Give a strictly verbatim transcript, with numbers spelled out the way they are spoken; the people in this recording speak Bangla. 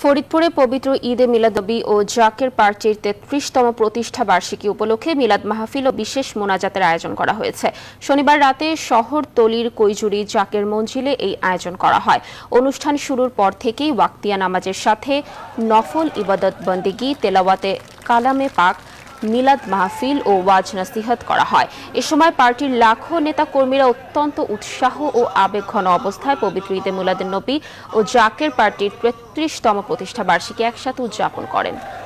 ফরিদপুরে পবিত্র ঈদে মিলাদনবী ও জাকের পার্টির তেত্রিশতম প্রতিষ্ঠা বার্ষিকী উপলক্ষে মিলাদ মাহফিল ও বিশেষ মোনাজাতের আয়োজন করা হয়েছে। শনিবার রাতে শহরতলির কৈজুরি জাকের মঞ্জিলে এই আয়োজন করা হয়। অনুষ্ঠান শুরুর পর থেকেই ওয়াক্তিয়া নামাজের সাথে নফল ইবাদত বন্দেগী, তেলাওয়াতে কালামে পাক, মিলাদ মাহফিল ও ওয়াজ নসিহত করা হয়। এ সময় পার্টির লাখো নেতা কর্মীরা অত্যন্ত উৎসাহ ও আবেগঘন অবস্থায় পবিত্র ঈদে মিলাদুন্নবী ও জাকের পার্টির তেত্রিশতম প্রতিষ্ঠা বার্ষিকী একসাথে উদযাপন করেন।